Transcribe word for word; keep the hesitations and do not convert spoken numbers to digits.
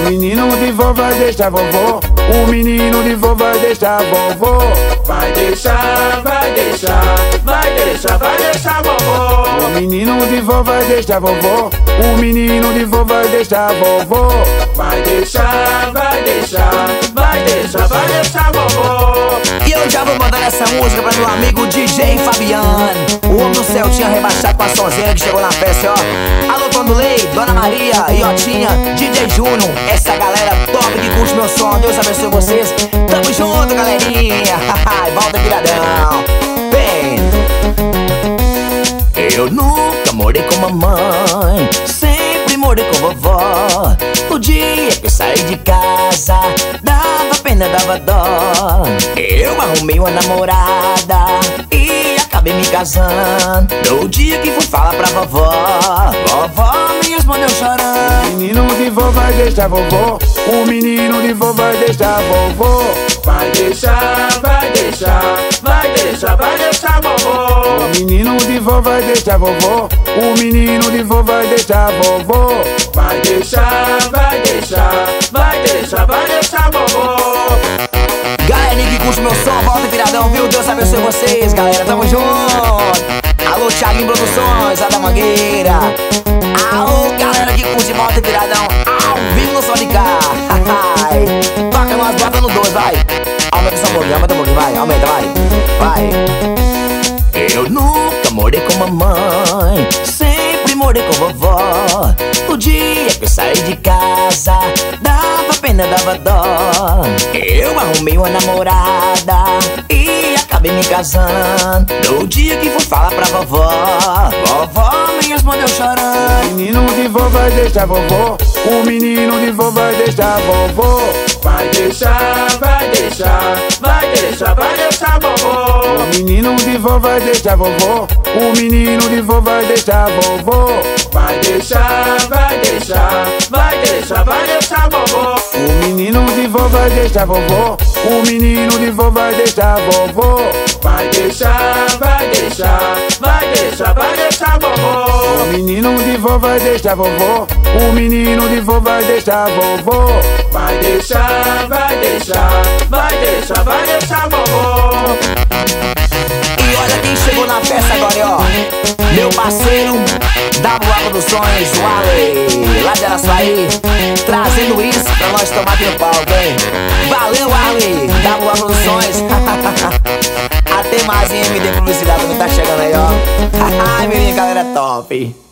menino de vó vai deixar vovó. O menino de vó vai deixar vovó. Vai deixar, vai deixar, vai deixar, vai deixar vovó. O menino de vó vai deixar vovó. O menino de vó vai deixar vovó. Vai deixar, vai deixar, vai deixar, vai deixar vovó. E eu já vou mandar essa música pra meu amigo D J Fabiano. O homem do céu tinha rebaixado com a sonzeira que chegou na festa, ó. Alô, Vandulei, Dona Maria, Iotinha, D J Juno. Essa galera top que curte meu som. Deus abençoe vocês. Tamo junto, galerinha. Volta viradão. Vem. Eu nunca morei com mamãe, sempre morei com vovó. O dia que eu saí de casa, dava pena, dava dó. Eu arrumei uma namorada e acabei me casando. No dia que fui falar pra vovó, vovó me respondeu chorando. O menino de vó vai deixar vovó. O menino de vó vai deixar vovó. Vai deixar, vai deixar, vai deixar, vai deixar vovó. O menino de vó vai deixar vovó. O menino de vó vai deixar vovó. Vai deixar, vai deixar, vai deixar, vai deixar vovó. Galerinha que curte meu som, volta viradão, viu? Deus abençoe vocês, galera, tamo junto. Alô, Thiaguinho Produções, lá da Mangueira. Alô, galera que curte volta viradão, ao vivo no som de cá. Toca nós, bota no dois, vai. Aumenta só um pouquinho, aumenta um pouquinho, vai, aumenta, vai. Vai. Eu nunca morei com mamãe, sempre morei com vovó. O dia que eu saí de casa, dava pena, dava dó. Eu arrumei uma namorada e acabei me casando. No dia que fui falar pra vovó, vovó me respondeu chorando. O menino de vó vai deixar vovó. O menino de vó vai deixar vovó. Vai deixar, vai deixar, vai deixar, vai deixar vovó. O menino de vó vai deixar vovó. O menino de vó vai deixar vovó. Vai deixar, vai deixar, vai deixar, vai deixar vovó. O menino de vó vai deixar vovó. O menino de vó vai deixar vovó. Vai deixar, vai deixar, vai deixar, vai deixar vovó. O menino de vó vai deixar vovó. O menino de vó vai deixar vovó. Vai deixar, vai deixar, vai deixar, vai deixar vovó. E olha quem chegou na festa agora, ó. Meu parceiro W A Produções, o Ale, lá de Araçuaí, trazendo isso pra nós tomar aqui no palco, hein? Valeu, Ale, W A Produções. Até mais em M D Publicidade, também tá chegando aí, ó. Ai, menina, galera top.